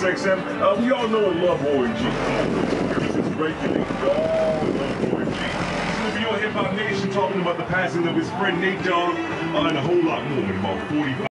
SiriusXM. We all know and love Roy G. This is regulate. We all love Roy G. This will be on Hip Hop Nation talking about the passing of his friend Nate Dogg and a whole lot more in about 45.